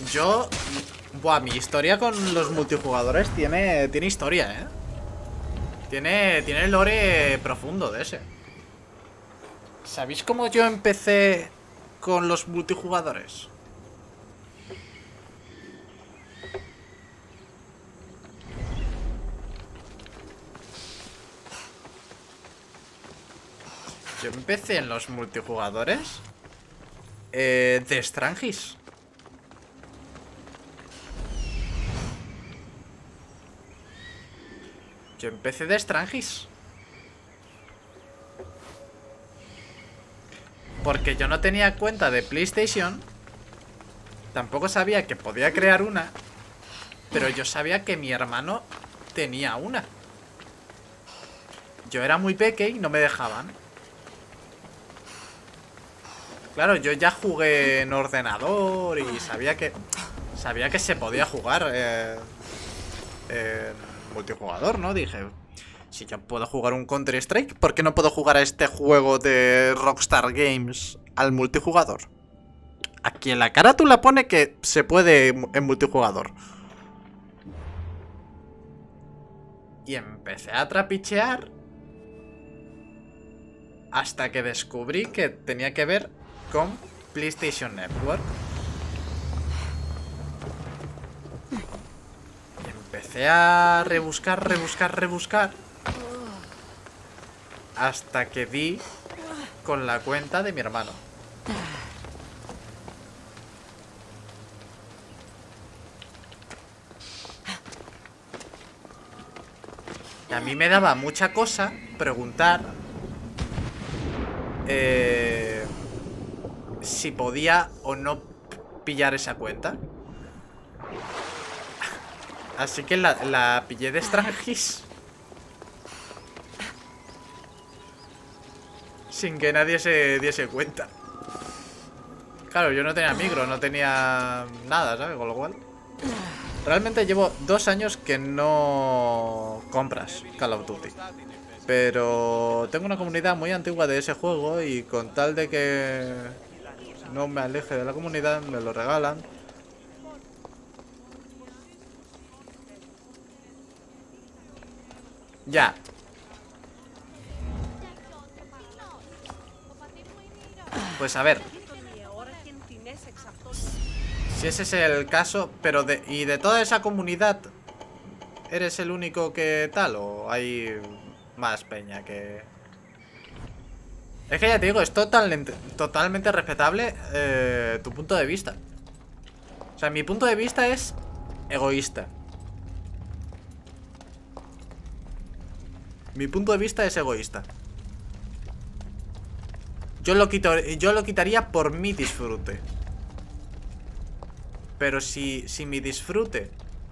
Yo... Buah, mi historia con los multijugadores tiene historia, ¿eh? Tiene lore profundo de ese. ¿Sabéis cómo yo empecé con los multijugadores? Yo empecé en los multijugadores de Strangis. Yo empecé de Strangis. Porque yo no tenía cuenta de PlayStation. Tampoco sabía que podía crear una. Pero yo sabía que mi hermano tenía una. Yo era muy pequeño y no me dejaban. Claro, yo ya jugué en ordenador y sabía que se podía jugar en multijugador, ¿no? Dije, si yo puedo jugar un Counter-Strike, ¿por qué no puedo jugar a este juego de Rockstar Games al multijugador? Aquí en la carátula pone que se puede en multijugador. Y empecé a trapichear hasta que descubrí que tenía que ver con PlayStation Network. Y empecé a rebuscar hasta que di con la cuenta de mi hermano. Y a mí me daba mucha cosa preguntar si podía o no pillar esa cuenta. Así que la pillé de Strangis. Sin que nadie se diese cuenta. Claro, yo no tenía micro, no tenía nada, ¿sabes? Con lo cual... Realmente llevo 2 años que no compras Call of Duty. Pero tengo una comunidad muy antigua de ese juego y con tal de que no me aleje de la comunidad, me lo regalan. Ya. Pues a ver. Si ese es el caso, pero de toda esa comunidad, ¿eres el único que tal? ¿O hay más peña que...? Es que ya te digo, es totalmente respetable tu punto de vista. O sea, mi punto de vista es egoísta. Mi punto de vista es egoísta. Yo lo quitaría por mi disfrute. Pero si mi disfrute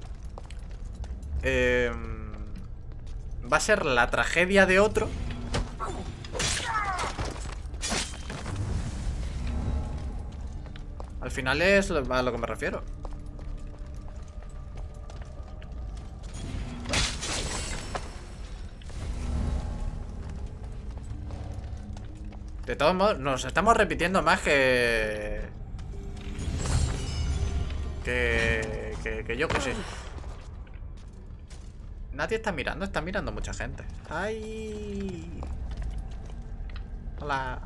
va a ser la tragedia de otro, al final es a lo que me refiero. De todos modos, nos estamos repitiendo más que yo que sé. Nadie está mirando mucha gente. ¡Ay! Hola.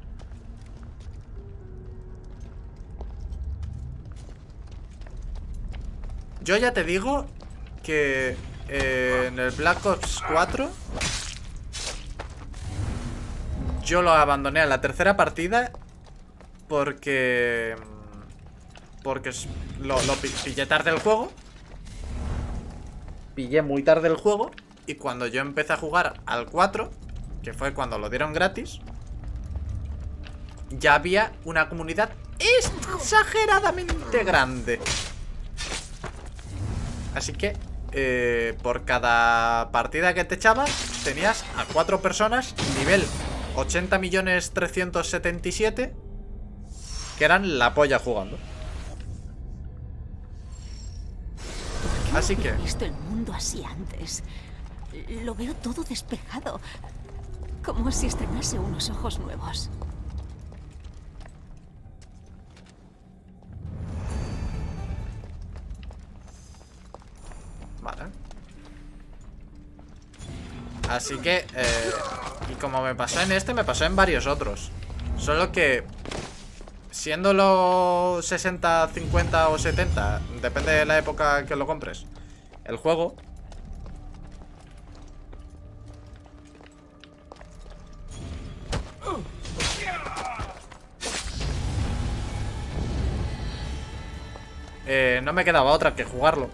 Yo ya te digo que en el Black Ops 4 yo lo abandoné a la tercera partida porque lo pillé tarde el juego. Pillé muy tarde el juego. Y cuando yo empecé a jugar al 4, que fue cuando lo dieron gratis, ya había una comunidad exageradamente grande. Así que por cada partida que te echabas, tenías a 4 personas nivel 80.377.000 que eran la polla jugando. Así que... No he visto el mundo así antes. Lo veo todo despejado. Como si estrenase unos ojos nuevos. Así que, y como me pasó en este, me pasó en varios otros. Solo que, siéndolo 60, 50 o 70, depende de la época que lo compres, el juego... no me quedaba otra que jugarlo.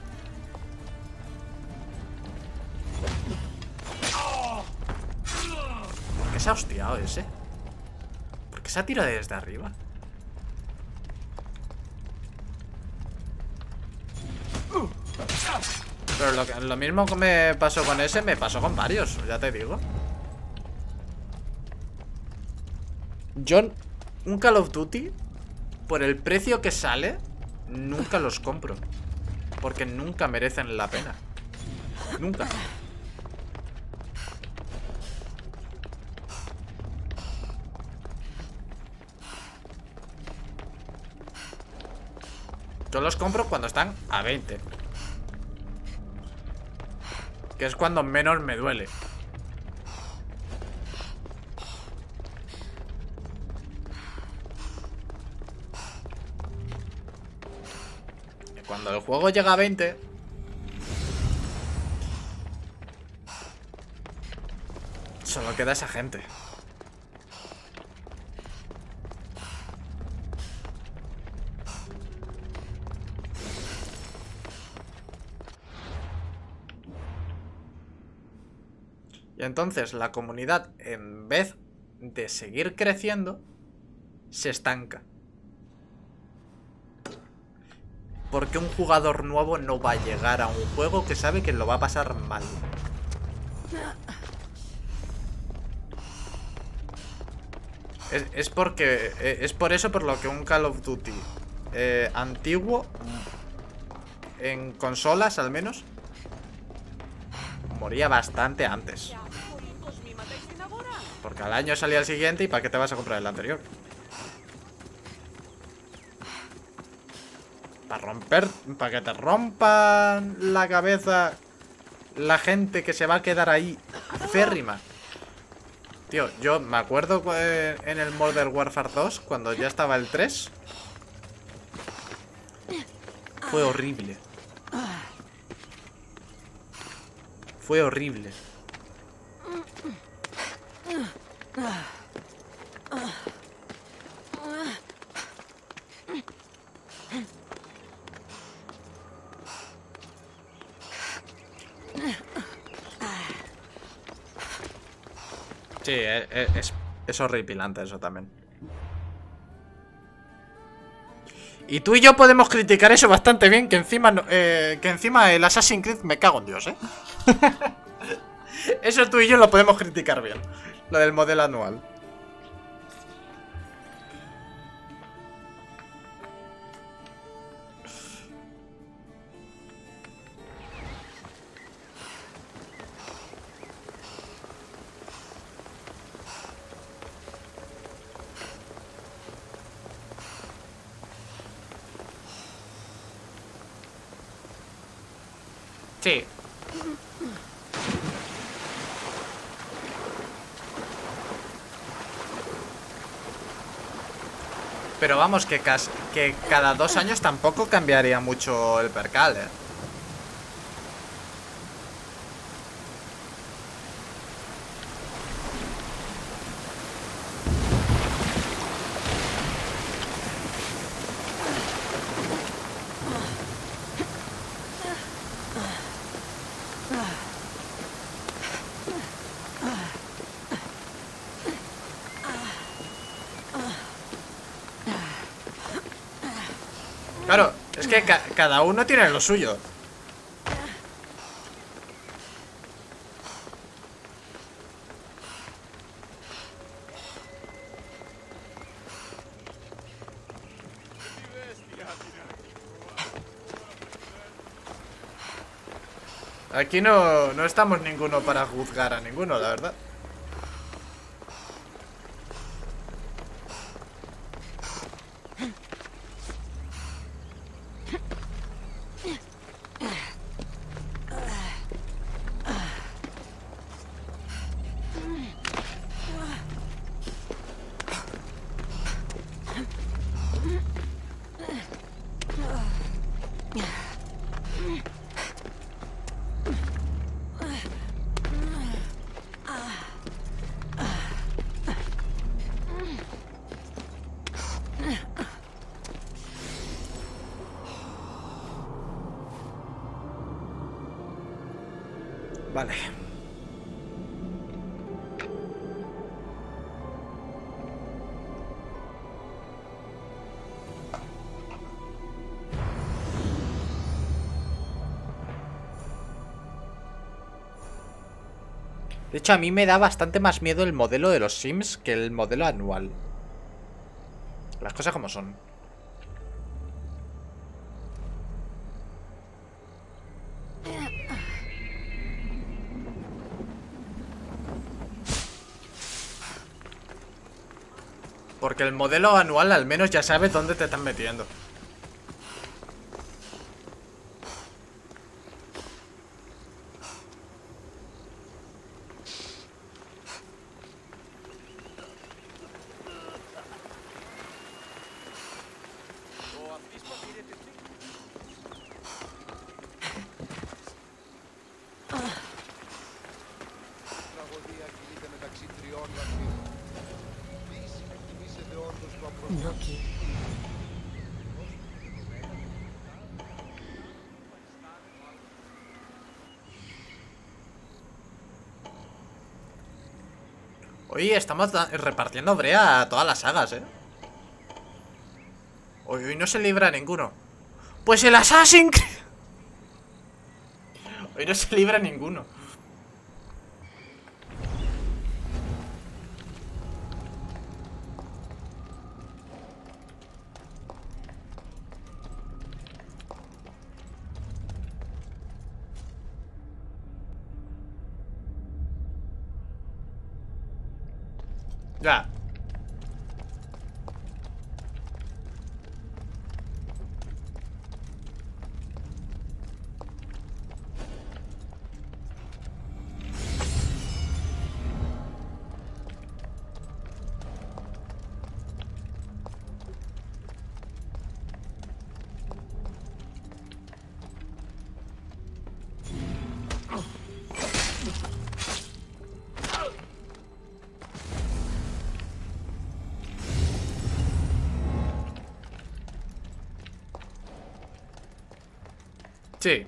¿Por qué se ha hostiado ese? ¿Por qué se ha tirado desde arriba? Pero lo mismo que me pasó con ese, me pasó con varios, ya te digo. Yo, un Call of Duty, por el precio que sale, nunca los compro. Porque nunca merecen la pena. Nunca. Yo los compro cuando están a 20. Que es cuando menos me duele. Y cuando el juego llega a 20, solo queda esa gente. Y entonces la comunidad, en vez de seguir creciendo, se estanca. Porque un jugador nuevo no va a llegar a un juego que sabe que lo va a pasar mal. Es por eso por lo que un Call of Duty antiguo, en consolas al menos, moría bastante antes. Porque al año salía el siguiente y ¿para qué te vas a comprar el anterior? Para que te rompan la cabeza la gente que se va a quedar ahí férrima. Tío, yo me acuerdo en el Modern Warfare 2, cuando ya estaba el 3. Fue horrible. Fue horrible. Sí, es horripilante eso también. Y tú y yo podemos criticar eso bastante bien, que encima el Assassin's Creed me cago en Dios, ¿eh? Eso tú y yo lo podemos criticar bien. Lo del modelo anual. Sí. Pero vamos, que cada 2 años tampoco cambiaría mucho el percal, ¿eh? Claro, es que cada uno tiene lo suyo. Aquí no estamos ninguno para juzgar a ninguno, la verdad. Vale. De hecho, a mí me da bastante más miedo el modelo de los Sims que el modelo anual. Las cosas como son. Porque el modelo anual al menos ya sabes dónde te están metiendo. No quiero. Oye, estamos repartiendo brea a todas las sagas, ¿eh? Hoy no se libra ninguno. Pues el Assassin's Creed. Hoy no se libra ninguno. Ya. Sí.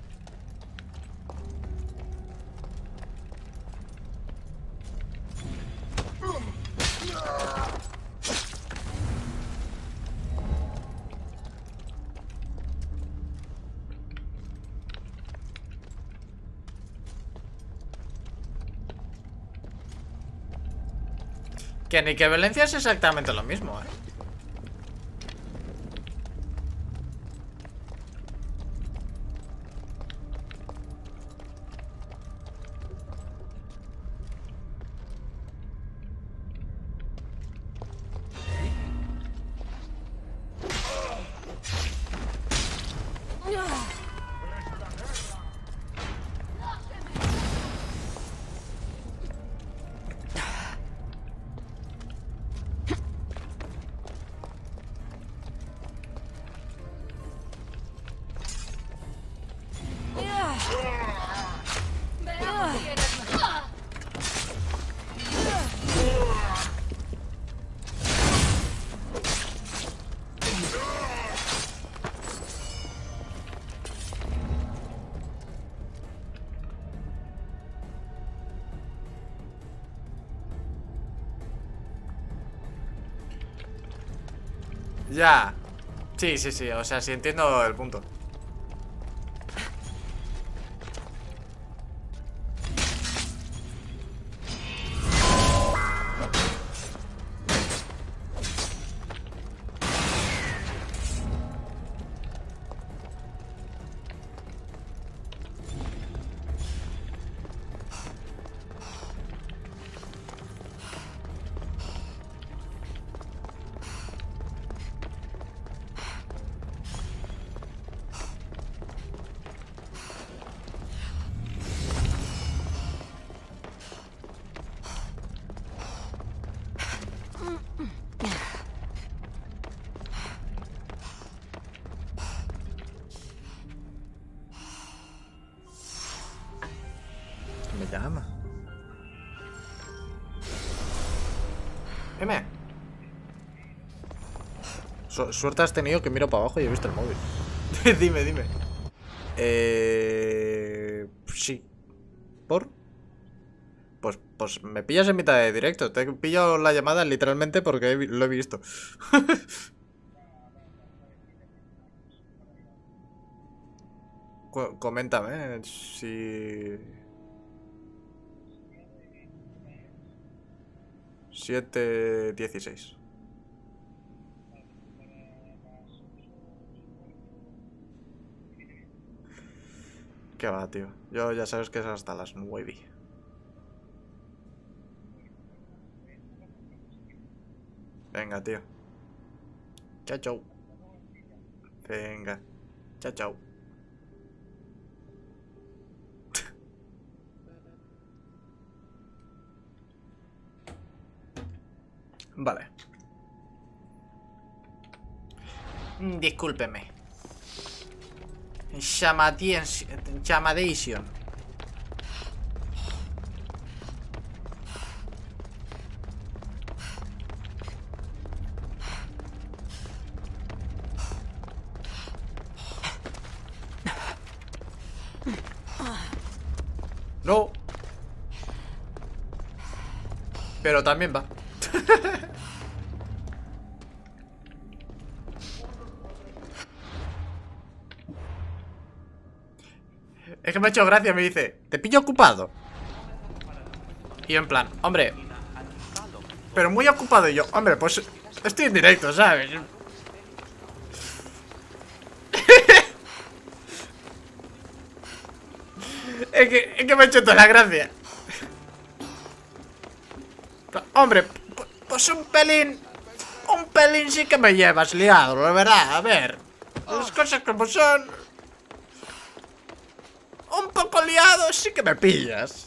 Que ni que Valencia es exactamente lo mismo, ¿eh? Ya. Sí, sí, sí. O sea, sí entiendo el punto. Me llama. M. Suerte has tenido que miro para abajo y he visto el móvil. Dime, dime. Sí. por... Pues me pillas en mitad de directo. Te pillo la llamada literalmente porque lo he visto. Coméntame si... 7:16. ¿Qué va, tío? Yo ya sabes que es hasta las 9. Venga, tío. Chao, chao. Venga. Chao, chao. Vale. Discúlpeme. Llamadation. No. Pero también va. Es que me ha hecho gracia, me dice, ¿te pillo ocupado? Y yo en plan, hombre, pero muy ocupado. Y yo, hombre, pues estoy en directo, ¿sabes? Es que me ha hecho toda la gracia. Hombre, pues un pelín sí que me llevas liado, la verdad. A ver, las cosas como son. Un poco liado sí que me pillas.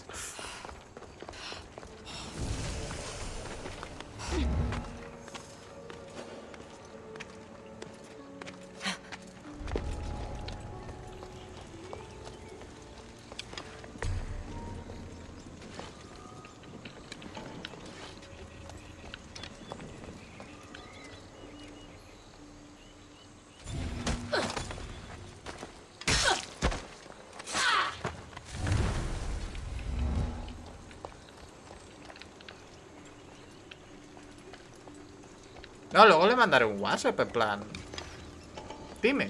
No, luego le mandaré un WhatsApp en plan. Dime.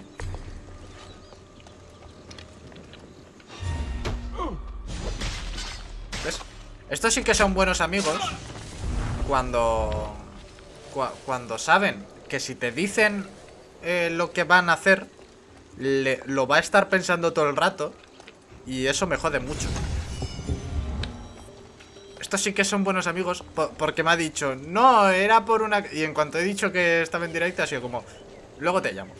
¿Ves? Estos sí que son buenos amigos. Cuando saben que si te dicen lo que van a hacer, lo va a estar pensando todo el rato. Y eso me jode mucho. Estos sí que son buenos amigos porque me ha dicho, no, era por una... Y en cuanto he dicho que estaba en directo ha sido como, luego te llamo.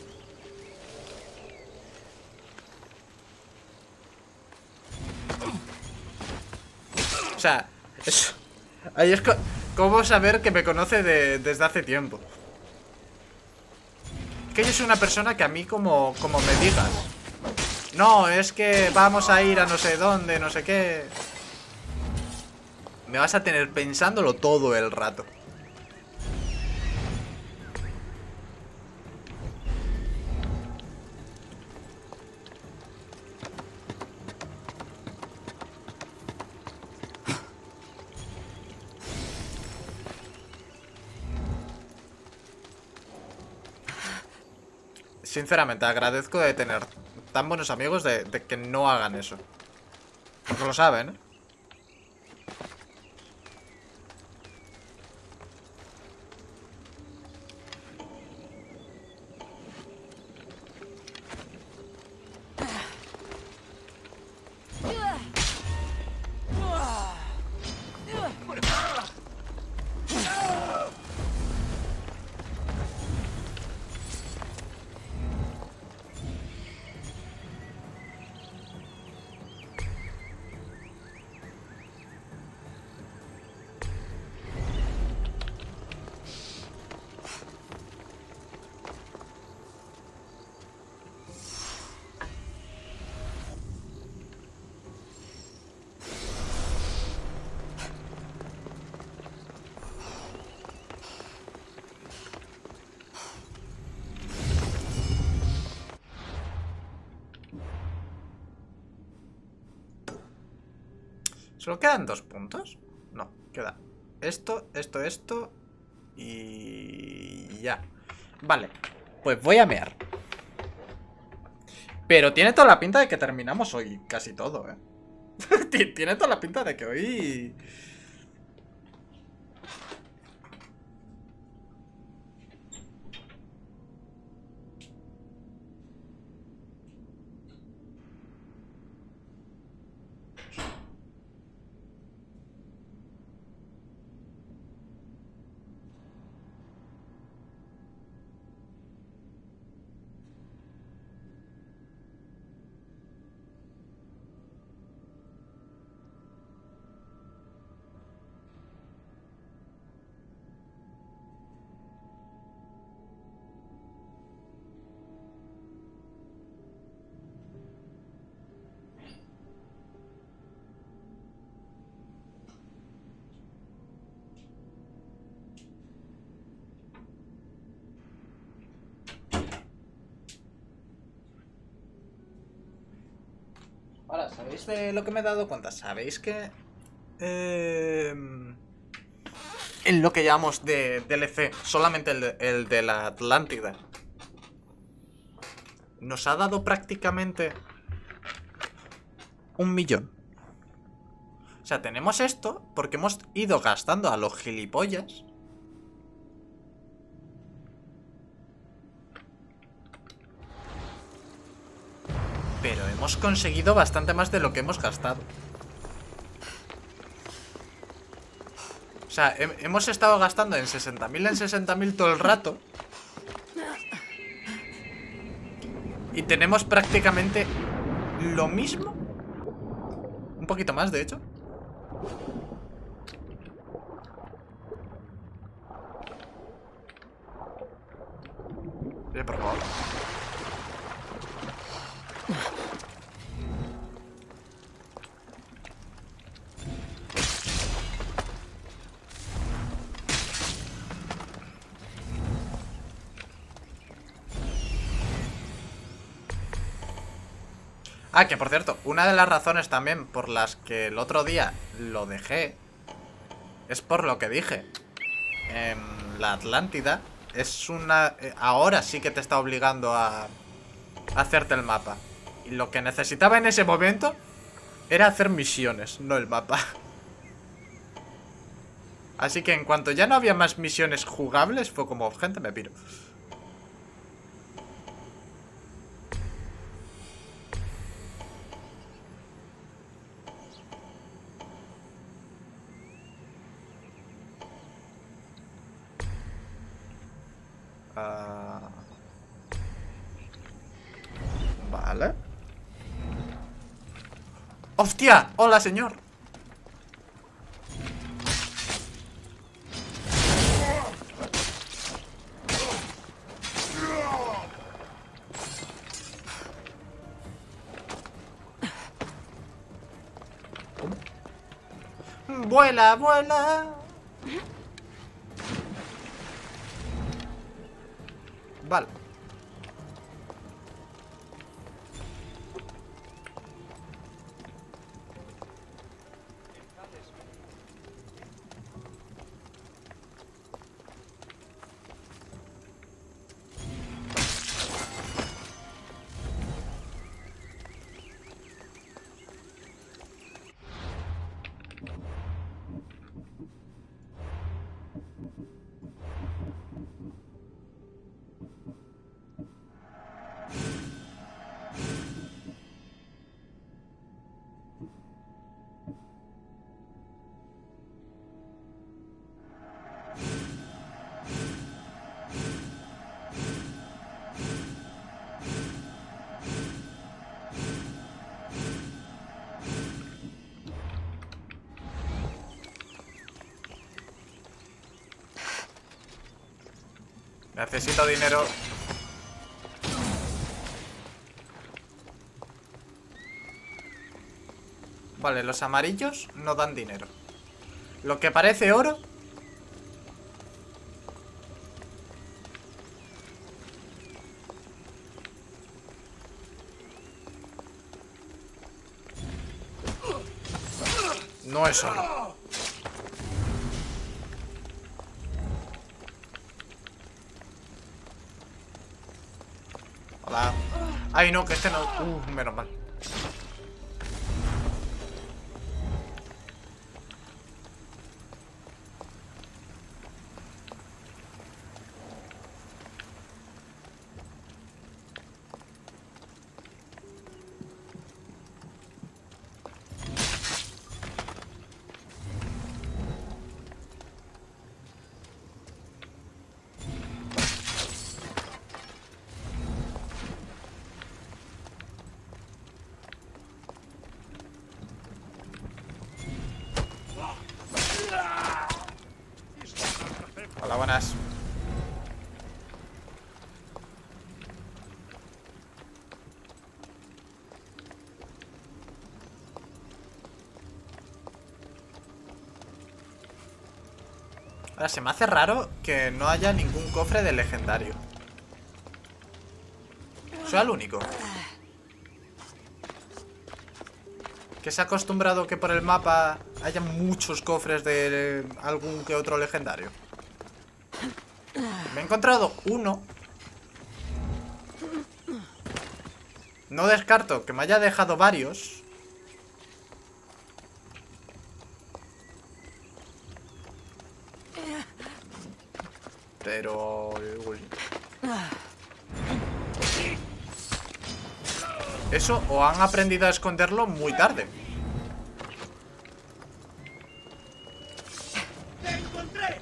O sea, eso... Ahí es como saber que me conoce desde hace tiempo. Que yo soy una persona que a mí como me digas, no, es que vamos a ir a no sé dónde, no sé qué, me vas a tener pensándolo todo el rato. Sinceramente, agradezco de tener tan buenos amigos de que no hagan eso. Porque lo saben, ¿eh? ¿Solo quedan 2 puntos? No, queda esto, esto y ya. Vale, pues voy a mear. Pero tiene toda la pinta de que terminamos hoy casi todo, ¿eh? Tiene toda la pinta de que hoy... Ahora, ¿sabéis de lo que me he dado cuenta? ¿Sabéis que... en lo que llamamos de DLC, solamente el de la Atlántida, nos ha dado prácticamente 1.000.000? O sea, tenemos esto porque hemos ido gastando a los gilipollas. Pero hemos conseguido bastante más de lo que hemos gastado. O sea, hemos estado gastando en 60.000 en 60.000 todo el rato. Y tenemos prácticamente lo mismo. Un poquito más, de hecho. Por favor. Ah, que por cierto, una de las razones también por las que el otro día lo dejé es por lo que dije. La Atlántida es una... ahora sí que te está obligando a hacerte el mapa. Y lo que necesitaba en ese momento era hacer misiones, no el mapa. Así que en cuanto ya no había más misiones jugables, fue como, gente, me piro. Vale. ¡Hostia! ¡Hola, señor! ¡Vuela, vuela! Vale. Necesito dinero. Vale, los amarillos no dan dinero. Lo que parece oro... No es oro. Hola. Ay, no, que este no. Menos mal. Hola, buenas. Ahora, se me hace raro que no haya ningún cofre de legendario. Soy el único que se ha acostumbrado que por el mapa haya muchos cofres de algún que otro legendario. Me he encontrado uno. No descarto que me haya dejado varios. Pero... uy. Eso, o han aprendido a esconderlo muy tarde. ¡Te encontré!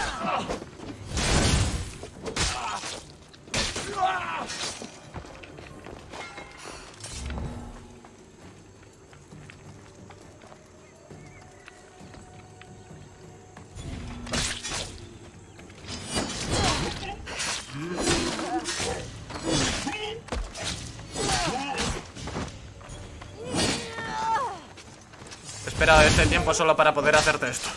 He esperado este tiempo solo para poder hacerte esto.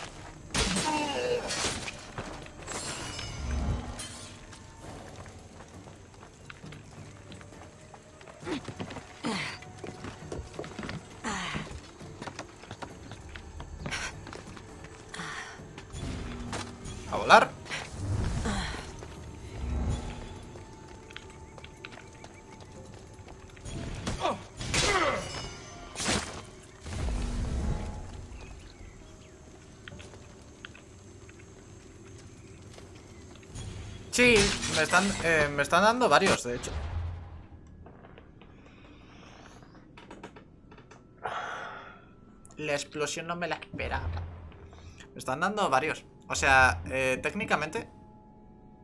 A volar. Sí, me están dando varios, de hecho. La explosión no me la esperaba. Me están dando varios. O sea, técnicamente